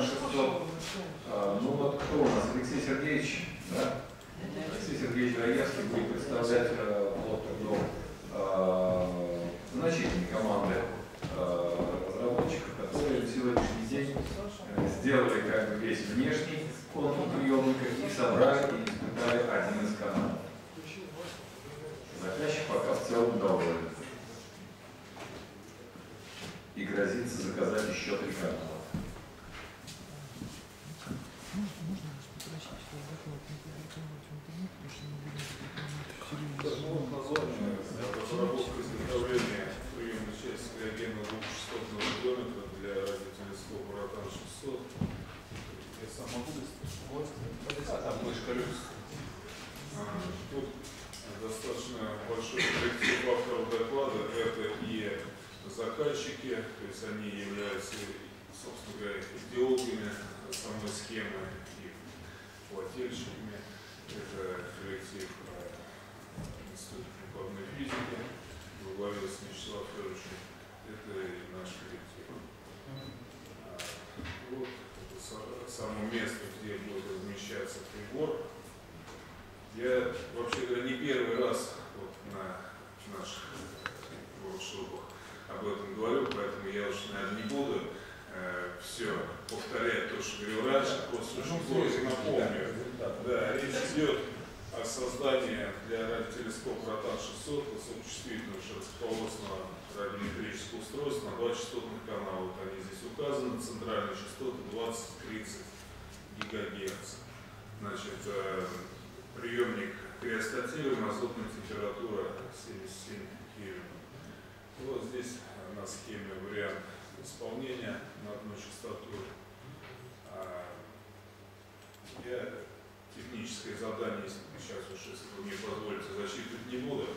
600. Ну вот кто у нас? Алексей Сергеевич, да? Алексей Сергеевич Раевский будет представлять плод трудов значительной команды разработчиков, которые на сегодняшний день сделали как бы весь внешний контур приемника и собрали и испытали один из каналов. Заказчик пока в целом доволен и грозится заказать еще 3 канала. Разработка изготовления приемной части криогенного двухчастотного радиометра для радиотелескопа Ротан 600. Я сам могу Там мышка люкс. Тут достаточно большой коллектив авторов доклада. Это и заказчики, то есть они являются, собственно говоря, идеологами самой схемы и плательщиками. Это коллектив Института прикладной физики во главе с Вячеславом Федоровичем. Это и наш коллектив. Вот это само место, где будет размещаться прибор. Я, вообще говоря, не первый раз вот на наших воркшопах об этом говорю, поэтому я уж, наверное, не буду все повторять то, что говорил раньше, просто очень коротко напомню. Да, речь идет о создании для радиотелескопа Ротан 600 высокочувствительного широкополосного радиометрического устройства на 2 частотных канала. Вот они здесь указаны, центральные частоты 20-30 ГГц. Значит, приемник криостатируем, азотная температура 77 Кельвин. Вот здесь на схеме вариант исполнения на одну частоту. Я техническое задание, сейчас уж, если вы мне позволите, засчитывать не буду.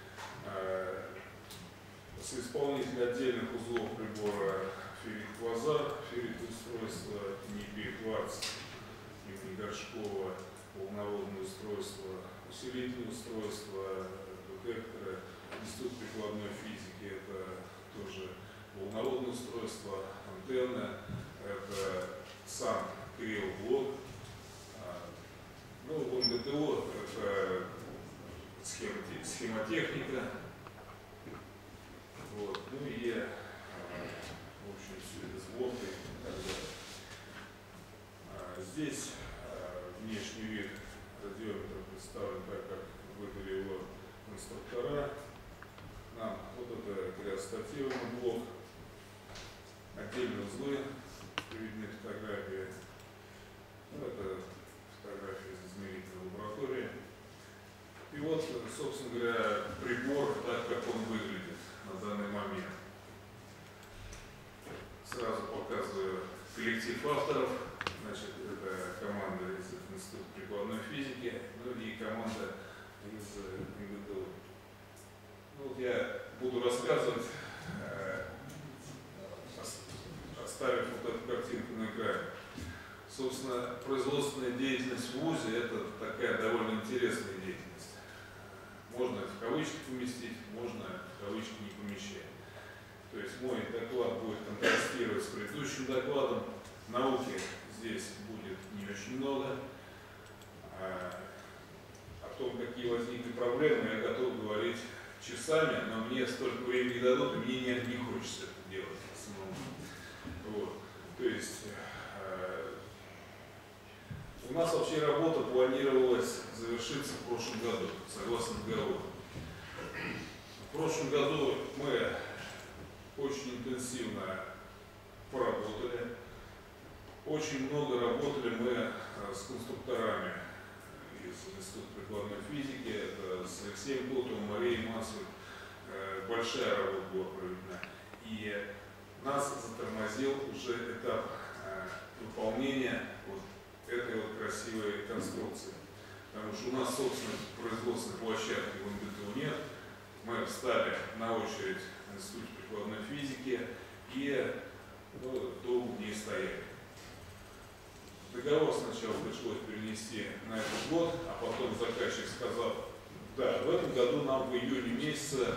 Соисполнитель отдельных узлов прибора феррит-квазар, феррит-устройство, НИПИ-кварц, имени Горшкова, волноводное устройство, усилительное устройство, детекторы, Институт прикладной физики, это тоже волноводное устройство, антенна, это сам криоблок. Ну, в МГТО это схемотехника. Вот. Ну и в общем, все это сборкой и так далее. Здесь внешний вид радиометра представлен так, как выдали его конструктора. Нам вот это криостатируемый блок, отдельные узлы, видны фотографии. Ну, это фотографии из измерительной лаборатории. И вот, собственно говоря, прибор, так как он выглядит на данный момент. Сразу показываю коллектив авторов. Значит, это команда из Института прикладной физики, ну и команда из МГТУ. Ну, вот я буду рассказывать, оставив вот эту картинку на экране. Собственно, производственная деятельность в ВУЗе – это такая довольно интересная деятельность. Можно это в кавычки поместить, можно в кавычки не помещать. То есть мой доклад будет контрастировать с предыдущим докладом. Науки здесь будет не очень много. О том, какие возникли проблемы, я готов говорить часами, но мне столько времени дадут, и мне не хочется это делать самому. Вот. То есть у нас вообще работа планировалась завершиться в прошлом году, согласно договору. В прошлом году мы очень интенсивно поработали. Очень много работали мы с конструкторами из Института прикладной физики, это с Алексеем Котовым, Марией Масовой. Большая работа была проведена. И нас затормозил уже этап выполнения вот этой вот красивой конструкции. Потому что у нас, собственно, производственной площадки в МГТУ нет. Мы встали на очередь в Институте прикладной физики и долго не стояли. Договор сначала пришлось перенести на этот год, а потом заказчик сказал, да, в этом году нам в июне месяце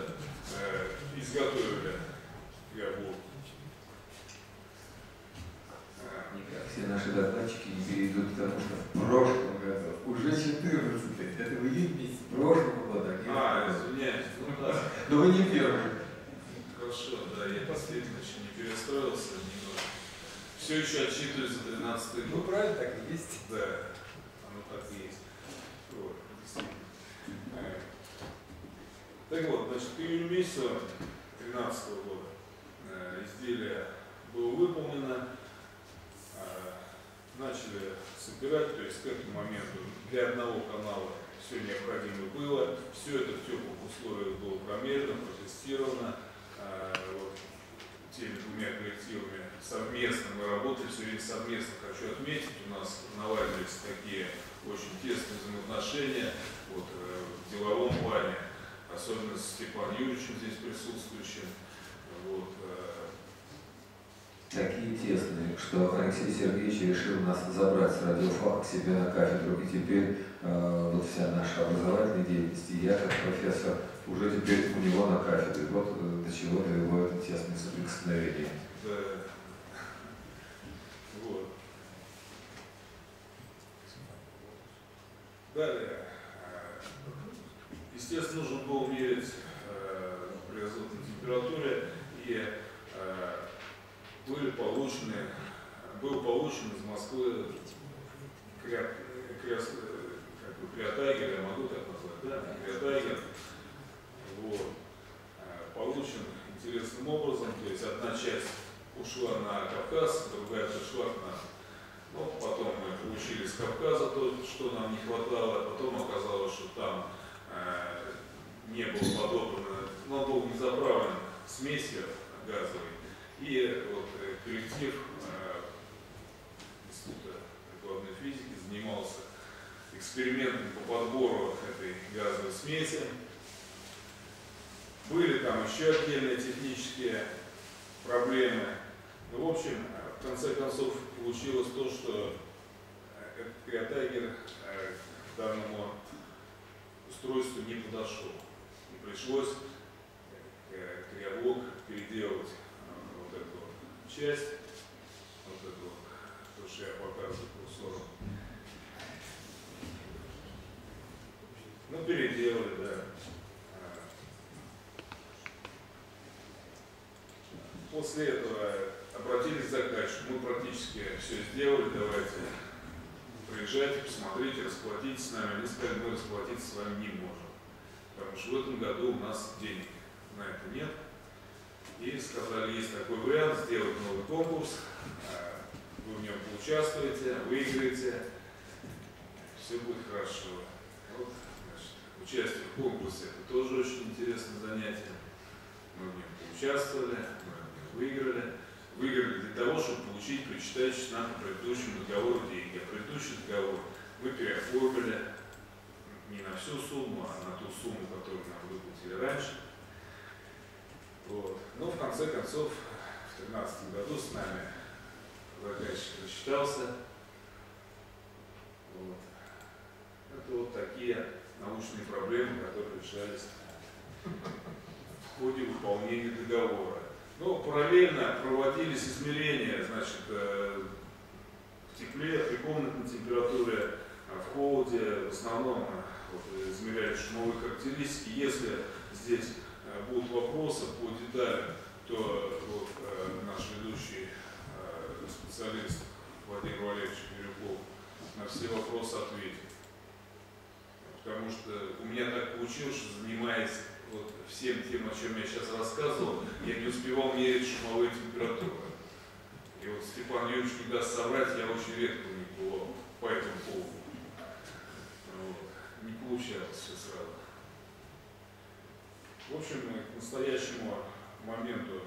изготовили криоблок. Никак все наши докладчики не перейдут к тому, что в прошлом году, уже 14-й, это в июне месяце прошлого года. Извиняюсь, ну да. Но вы не первый. Хорошо, да, я действительно еще не перестроился немного. Все еще отчитываюсь за 13-й год. Ну правильно, так и есть. Да, оно так и есть. Вот, действительно. Так вот, значит, к июню месяцу 2013 года изделие было выполнено, начали собирать, то есть к этому моменту для одного канала все необходимое было, все это в теплых условиях было промерено, протестировано, вот, теми двумя коллективами совместно мы работали, все время совместно. Хочу отметить, у нас наладились такие очень тесные взаимоотношения вот, в деловом плане, особенно с Степаном Юрьевичем здесь присутствующим. Вот, такие тесные, что Алексей Сергеевич решил нас забрать с радиофака к себе на кафедру, и теперь вот вся наша образовательная деятельность, и я как профессор уже теперь у него на кафедре. Вот до чего довело это тесное соприкосновение. Да. Вот. Далее. Естественно, нужно было мерить при азотной температуре, и был получен из Москвы криотайгер, я могу так назвать, да? Криотайгер. Вот. Получен интересным образом, то есть одна часть ушла на Кавказ, другая пришла к нам. Ну, потом мы получили с Кавказа то, что нам не хватало, потом оказалось, что там не было подобрано, но он был не заправлен смесью газовой. И вот коллектив Института прикладной физики занимался экспериментом по подбору этой газовой смеси. Были там еще отдельные технические проблемы. Ну, в общем, в конце концов получилось то, что этот криотайгер к данному устройству не подошел. И пришлось криоблок переделать вот эту часть, вот эту, то, что я показываю курсором. Ну, переделали, да. После этого обратились к заказчику, мы практически все сделали, давайте приезжайте, посмотрите, расплатитесь с нами. Они сказали, мы расплатиться с вами не можем, потому что в этом году у нас денег на это нет. И сказали, есть такой вариант, сделать новый конкурс, вы в нем поучаствуете, выиграете, все будет хорошо. Вот, значит, участие в конкурсе — это тоже очень интересное занятие. Мы в нем поучаствовали, мы выиграли. Выиграли для того, чтобы получить причитающиеся нам по предыдущему договору деньги. А предыдущий договор мы переоформили не на всю сумму, а на ту сумму, которую нам выплатили раньше. Вот. Но в конце концов, в 2013 году с нами заказчик рассчитался. Вот. Это вот такие научные проблемы, которые решались в ходе выполнения договора. Ну, параллельно проводились измерения, значит, в тепле, при комнатной температуре, в холоде. В основном вот, измеряли шумовые характеристики. Если здесь будут вопросы по деталям, то вот, наш ведущий специалист Владимир Валерьевич Бирюков на все вопросы ответит. Потому что у меня так получилось, что, занимаясь вот всем тем, о чем я сейчас рассказывал, я не успевал мерить шумовые температуры. И вот Степан Юрьевич не даст соврать, я очень редко у них был по этому поводу. Вот. Не получалось все сразу. В общем, к настоящему моменту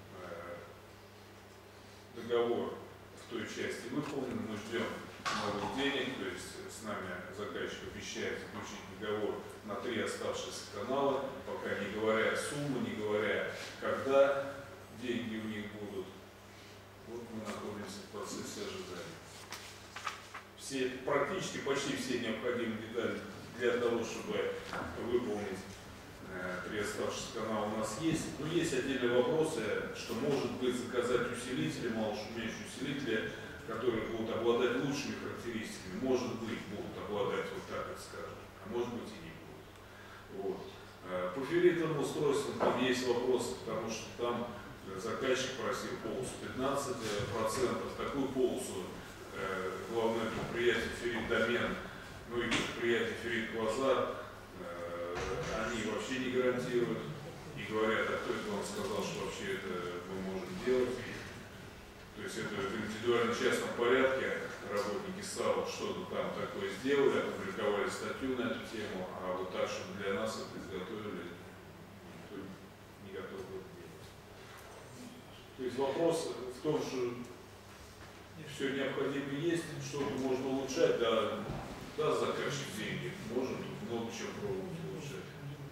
договор в той части выполнен, мы ждем новых денег, то есть с нами заказчик обещает заключить договор на 3 оставшиеся канала, пока не говоря сумму, не говоря, когда деньги у них будут. Вот мы находимся в процессе ожидания. Практически почти все необходимые детали для того, чтобы выполнить 3 оставшиеся канала у нас есть. Но есть отдельные вопросы, что может быть заказать усилители, малошумящие усилители, которые будут обладать лучшими характеристиками, может быть, будут обладать, вот так это скажем, а может быть и не будут. Вот. По ферритовым устройствам там есть вопросы, потому что там заказчик просил полосу 15%, такую полосу главное предприятие Феррит-Домен, ну и предприятие Феррит-Квазар, они вообще не гарантируют и говорят, а кто это вам сказал, что вообще это мы можем делать. То есть это в индивидуально частном порядке работники САУ что-то там такое сделали, опубликовали статью на эту тему, а вот так, чтобы для нас это изготовили, никто не готов это делать. То есть вопрос в том, что все необходимо есть, что-то можно улучшать, да, заказчик деньги, можем тут много чего пробовать улучшать.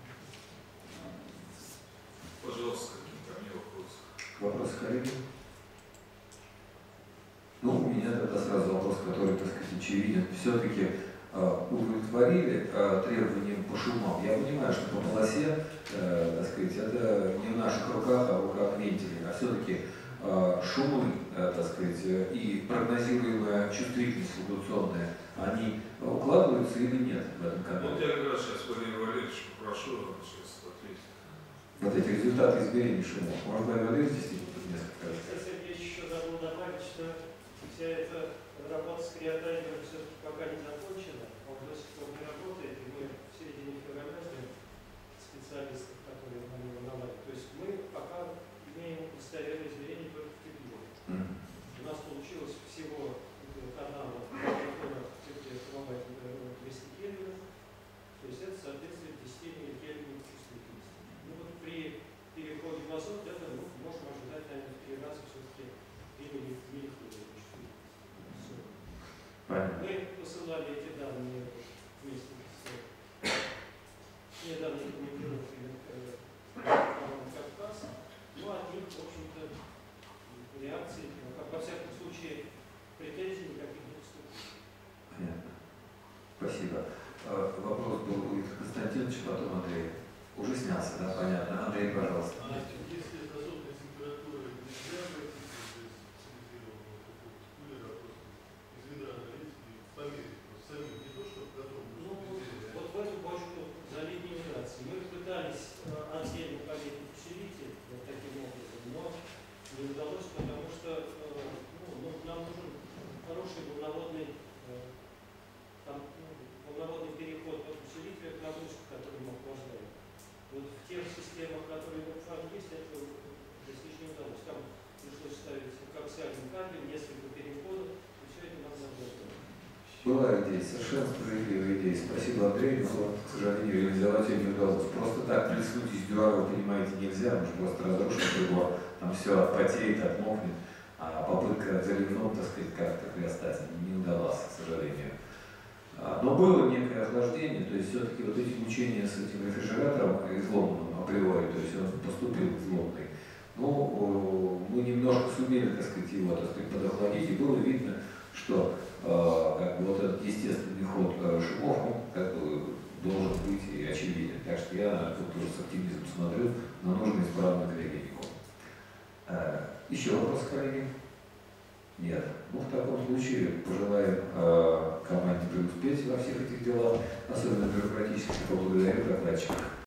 Пожалуйста, какие ко мне вопросы? Вопросы, коллеги? Ну, у меня тогда сразу вопрос, который, так сказать, очевиден. Все-таки удовлетворили требованиям по шумам. Я понимаю, что по полосе, так сказать, это не в наших руках, а в руках вентилей. А все-таки шумы, так сказать, и прогнозируемая чувствительность флуктуационная, они укладываются или нет в этом канале? Вот я как раз сейчас Владимир Валерьевич попрошу сейчас ответить. Вот эти результаты измерений шумов. Может, Владимир Валерьевич действительно тут несколько раз? Сергеевич еще забыл добавить, что вся эта работа с криотаймером все-таки пока не закончена, он до сих пор не работает, и мы в середине февраля ждем специалистов, которые на него наладят. То есть мы пока имеем достоверные измерения только в тепле. У нас получилось всего канала тепловая температура 200 Кельвинов, то есть это соответствует 10 милликельвинов чувствительности. Ну вот при переходе в азот это можем ожидать, наверное, в 3 раза все-таки 3 милликельвина чувствительности. Мы посылали эти данные вместе с недавней командировкой Кавказ, но от них, в общем-то, реакции, во всяком случае, претензий никаких не поступило. Понятно. Спасибо. Вопрос был у Виктора Константиновича, потом Андрей. Уже снялся, да? Понятно. Андрей, пожалуйста. Если азотная температура нельзя войти в кулера, просто из ведра налить и померить, самим не то, что готов. Ну, вот в эту бочку залить генерации. Мы пытались отдельно померить усилитель вот таким образом, но не удалось, потому что нам нужен хороший волноводный переход от усилителя к нагрузке, который мы охлаждаем. Вот в тех системах, которые в ФАН есть, это достичь не удалось. Там пришлось ставить коаксиальный кабель, несколько переходов, и все это нам надо. Была идея, совершенно справедливая идея. Спасибо, Андрей, но, к сожалению, реализовать ее не удалось. Просто так плеснуть из дюра, вы понимаете, нельзя, мы же просто разрушим прибор, там все отпотеет, отмокнет, а попытка заливном, так сказать, как-то приостать не удалась, к сожалению. Но было некое охлаждение, то есть все-таки вот эти мучения с этим рефрижератором изломанным априори, то есть он поступил изломанный. Ну, мы немножко сумели, так сказать, его, так сказать, подохладить, и было видно, что как бы вот этот естественный ход шумов, он как бы должен быть и очевиден. Так что я тут тоже с оптимизмом смотрю на нужный исправный криогеникум. Еще вопрос, коллеги? Нет. Ну, в таком случае пожелаем команде преуспеть во всех этих делах, особенно бюрократических, поблагодарю докладчиков.